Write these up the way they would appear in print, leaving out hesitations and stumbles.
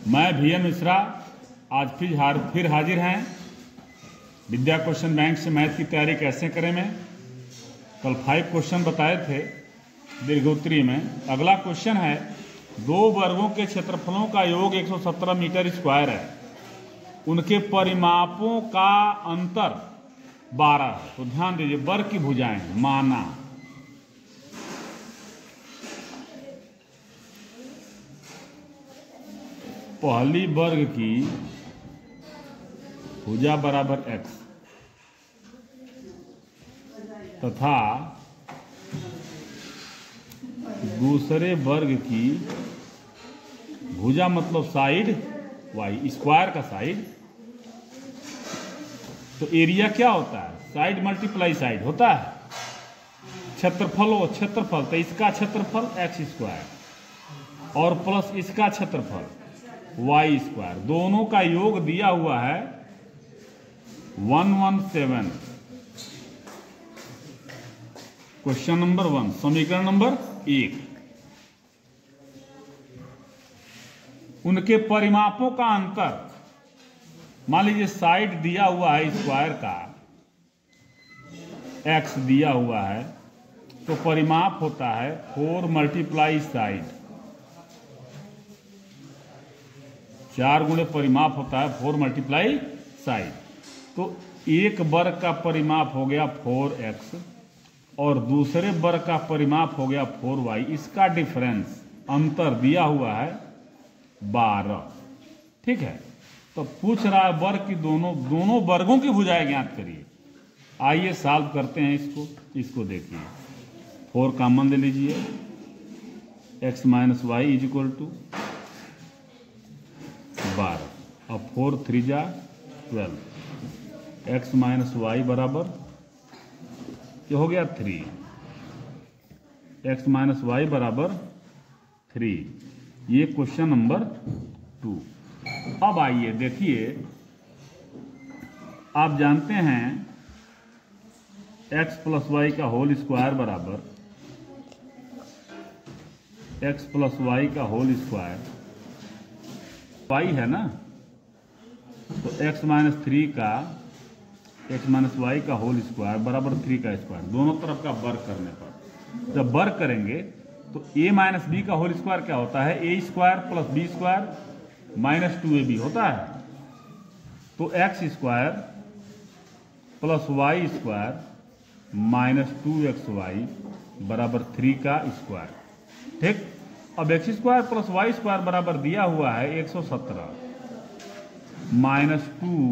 मैं VN मिश्रा आज फिर हाजिर हैं। विद्या क्वेश्चन बैंक से मैथ की तैयारी कैसे करें में कल 5 क्वेश्चन बताए थे दीर्घोत्तरी में। अगला क्वेश्चन है, 2 वर्गों के क्षेत्रफलों का योग 117 मीटर स्क्वायर है, उनके परिमापों का अंतर 12 है। तो ध्यान दीजिए, वर्ग की भुजाएं माना पहली वर्ग की भुजा बराबर x तथा दूसरे वर्ग की भुजा मतलब साइड y, स्क्वायर का साइड। तो एरिया क्या होता है? साइड मल्टीप्लाई साइड होता है। क्षेत्रफल तो इसका क्षेत्रफल x स्क्वायर और प्लस इसका क्षेत्रफल y स्क्वायर, दोनों का योग दिया हुआ है 117। क्वेश्चन नंबर 1, समीकरण नंबर 1। उनके परिमापों का अंतर, मान लीजिए साइड दिया हुआ है स्क्वायर का, x दिया हुआ है, तो परिमाप होता है 4 मल्टीप्लाई साइड। 4 गुणे परिमाप होता है 4 मल्टीप्लाई साइड। तो एक वर्ग का परिमाप हो गया 4x और दूसरे वर्ग का परिमाप हो गया 4y। इसका डिफरेंस अंतर दिया हुआ है 12। ठीक है, तो पूछ रहा है वर्ग की दोनों वर्गों की भुजाएं ज्ञात करिए। आइए सॉल्व करते हैं इसको देखिए। 4 कॉमन ले लीजिए, x minus Y is equal to 12। अब 4 3 जा 12, x माइनस वाई बराबर ये हो गया 3, x माइनस वाई बराबर 3। ये क्वेश्चन नंबर 2। अब आइए देखिए, आप जानते हैं x प्लस वाई का होल स्क्वायर बराबर x प्लस वाई का होल स्क्वायर y है ना। तो x माइनस 3 का x माइनस वाई का होल स्क्वायर बराबर 3 का स्क्वायर, दोनों तरफ का वर्ग करने पर जब वर्ग करेंगे तो a माइनस बी का होल स्क्वायर क्या होता है? a square plus B square minus 2ab होता है। तो x square plus Y square minus 2xy बराबर 3 का स्क्वायर। ठीक, अब x स्क्वायर प्लस वाई स्क्वायर बराबर दिया हुआ है 117 minus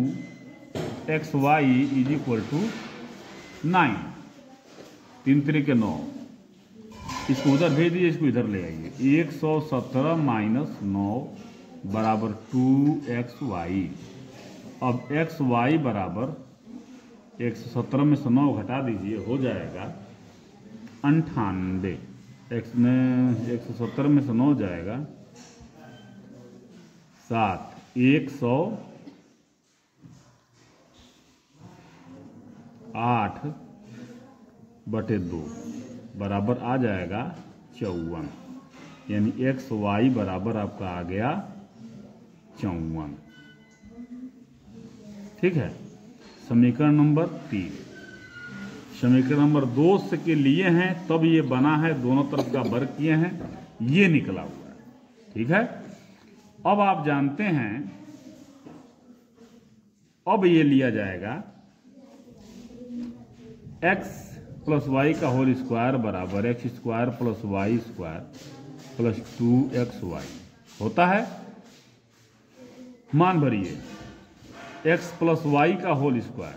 2xy is equal to 9। 3 3 के 9, इसको उधर भेज दीजिए, इसको इधर ले आइए। 117 माइनस 9 बराबर 2xy। अब xy बराबर 117 में से 9 घटा दीजिए, हो जाएगा 98। x में 117 में से 9 जाएगा 7, 108/2 बराबर आ जाएगा 54। यानी xy बराबर आपका आ गया 54। ठीक है, समीकरण नंबर 3। समीकरण नंबर 2 से के लिए हैं तब ये बना है, दोनों तरफ का वर्ग किए हैं, ये निकला हुआ है। ठीक है, अब आप जानते हैं, अब ये लिया जाएगा x प्लस वाई का होल स्क्वायर बराबर x square plus Y square plus 2xy होता है। मान भरिए x प्लस वाई का whole square,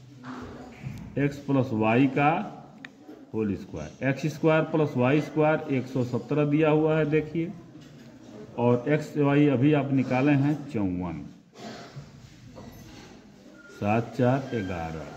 x plus Y का whole square, x square plus Y square 117 दिया हुआ है देखिए, और x वाई अभी आप निकाले हैं 54। 7 4 11,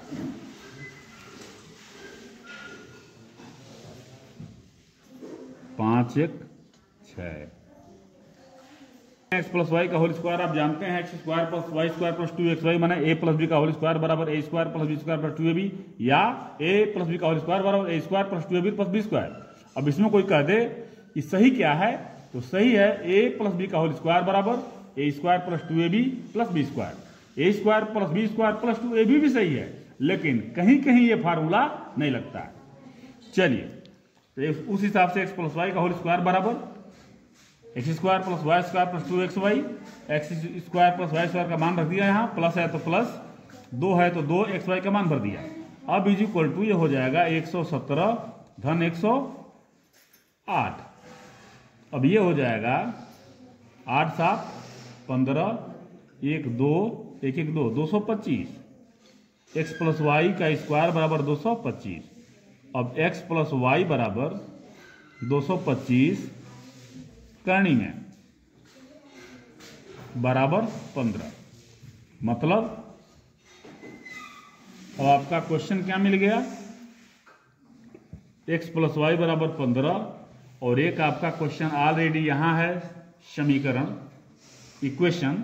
5 1 6। x प्लस वाई का होल स्क्वायर आप जानते हैं, x square plus Y square plus 2xy माने a प्लस बी का होल स्क्वायर बराबर a square plus B square plus 2ab, या a प्लस बी का होल स्क्वायर बराबर a square plus 2ab plus b square. अब इसमें कोई कह दे कि सही क्या है, तो सही है a प्लस बी का होल स्क्वायर बराबर A square plus 2ab plus B square. A square plus B square plus 2ab भी सही है, लेकिन कहीं कहीं ये फार्मूला नहीं लगता है। चलिए तो उस हिसाब से एक्स प्लस वाई का होल स्क्वायर बराबर X square plus Y square plus 2xy। X square plus Y square का मान रख दिया, यहाँ प्लस है तो प्लस, 2 है तो 2xy का मान भर दिया। अब इज इक्वल टू ये हो जाएगा 117 धन 108। अब ये हो जाएगा 8 7 15 1 2 1 1 2 225। एक्स प्लस वाई का स्क्वायर बराबर 225। अब एक्स प्लस वाई बराबर 225 करनी में बराबर 15। मतलब अब आपका क्वेश्चन क्या मिल गया, एक्स प्लस वाई बराबर 15, और एक आपका क्वेश्चन ऑलरेडी यहां है, समीकरण इक्वेशन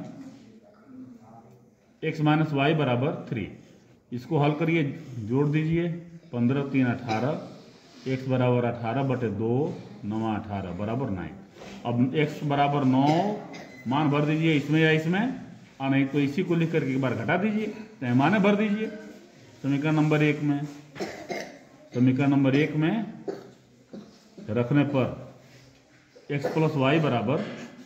एक्स माइनस वाई बराबर 3। इसको हल करिए, जोड़ दीजिए, 15 3 18, एक्स बराबर 18 बटे 2 9 18 बराबर 9। अब एक्स बराबर 9 मान भर दीजिए इसमें या इसमें, और नहीं तो इसी को लिख करके एक बार घटा दीजिए, पैमाने भर दीजिए समीकरण नंबर 1 में। समीकरण नंबर 1 में रखने पर एक्स प्लस वाई बराबर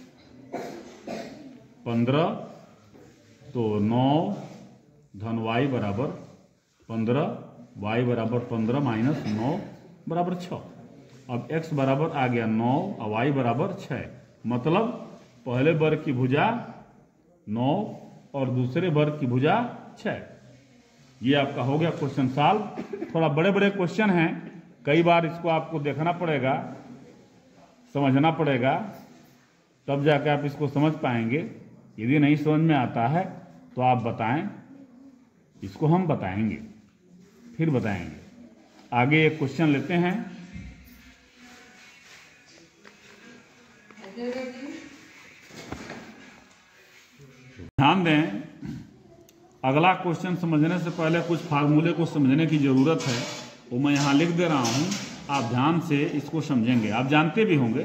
15, तो 9 धन वाई बराबर 15, वाई बराबर 15 माइनस 9 बराबर 6। अब x बराबर आ गया 9 और y बराबर 6। मतलब पहले वर्ग की भुजा 9 और दूसरे वर्ग की भुजा 6। ये आपका हो गया क्वेश्चन सॉल्व। थोड़ा बड़े बड़े क्वेश्चन हैं, कई बार इसको आपको देखना पड़ेगा, समझना पड़ेगा, तब जाकर आप इसको समझ पाएंगे। यदि नहीं समझ में आता है तो आप बताएं, इसको हम बताएंगे, फिर बताएंगे। आगे एक क्वेश्चन लेते हैं। ध्यान दें, अगला क्वेश्चन समझने से पहले कुछ फार्मूले को समझने की जरूरत है, वो मैं यहां लिख दे रहा हूं, आप ध्यान से इसको समझेंगे। आप जानते भी होंगे,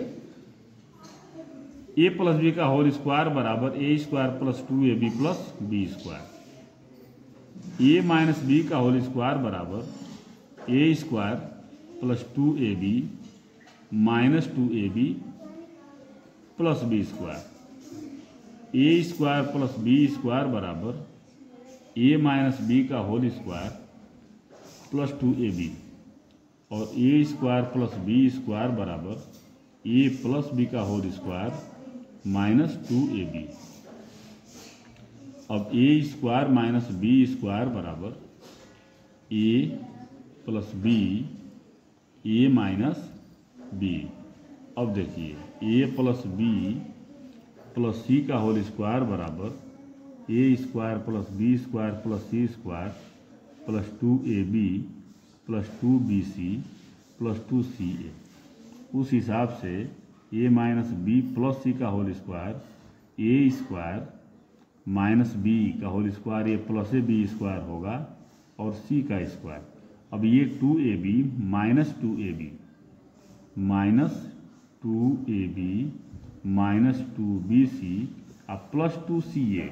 a प्लस बी का होल स्क्वायर बराबर A square plus 2ab plus B square. A minus B का होल स्क्वायर बराबर A square plus 2ab minus 2ab plus B square. A square plus B square बराबर A minus B का whole square plus 2ab, और A square plus B square बराबर A plus B का whole square minus 2ab। अब A square minus B square बराबर A plus B, A minus B. अब देखिए, A plus B plus C का whole square बराबर A square plus B square plus C square plus 2ab plus 2bc plus 2ca। उस हिसाब से A minus B plus C का whole square A square minus B का whole square, A plus A B square होगा, और सी का square. अब ये 2ab minus 2ab minus 2ab minus 2bc और प्लस 2ca,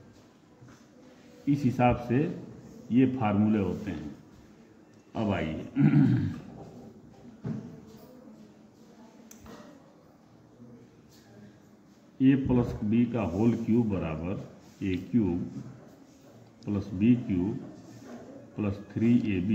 इस हिसाब से ये फार्मूले होते हैं। अब आइए ए प्लस बी का होल क्यूब बराबर A cube plus B cube plus 3ab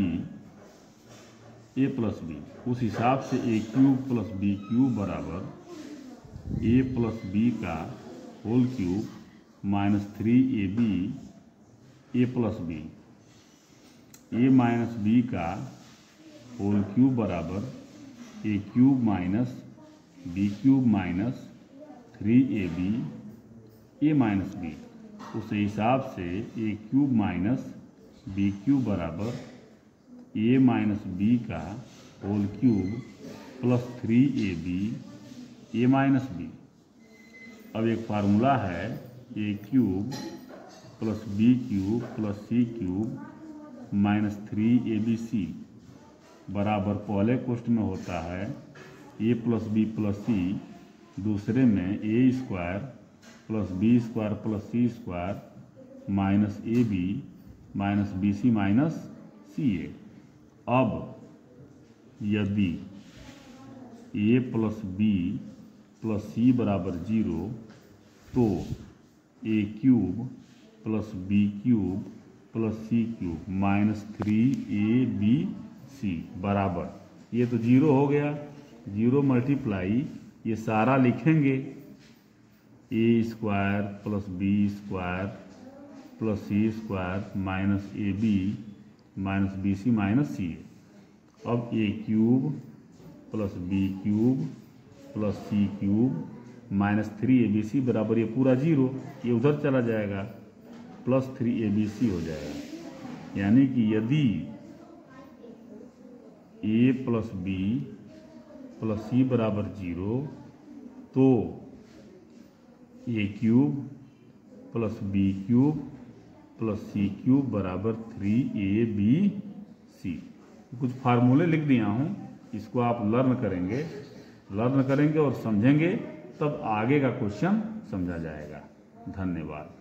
A plus B. उस हिसाब से A cube plus B cube बराबर ए प्लस बी का whole cube minus 3ab A plus B. A minus B का whole cube बराबर A cube minus B cube minus 3ab A minus B. उस हिसाब से A cube minus B cube बराबर A minus B का whole cube plus 3ab A minus B. अब एक formula है, A cube plus B cube plus C cube minus 3abc बराबर, पहले क्वेश्चन में होता है A plus B plus C, दूसरे में A square plus B square plus C square minus A B minus B C minus C A. अब यदि A plus B plus C बराबर 0 तो A cube plus B cube plus C cube minus 3ab बराबर, ये तो 0 हो गया, 0 multiply ये सारा लिखेंगे A square plus B square plus C square minus A B minus B C minus C A. अब A cube plus B cube plus C cube minus 3abc बराबर ये पूरा 0, ये उधर चला जाएगा, प्लस 3abc हो जाएगा। यानी कि यदि a plus B plus C बराबर 0 तो A cube plus B cube plus C cube बराबर 3abc। कुछ फार्मूले लिख दिया हूँ, इसको आप लर्न करेंगे और समझेंगे, तब आगे का क्वेश्चन समझा जाएगा। धन्यवाद।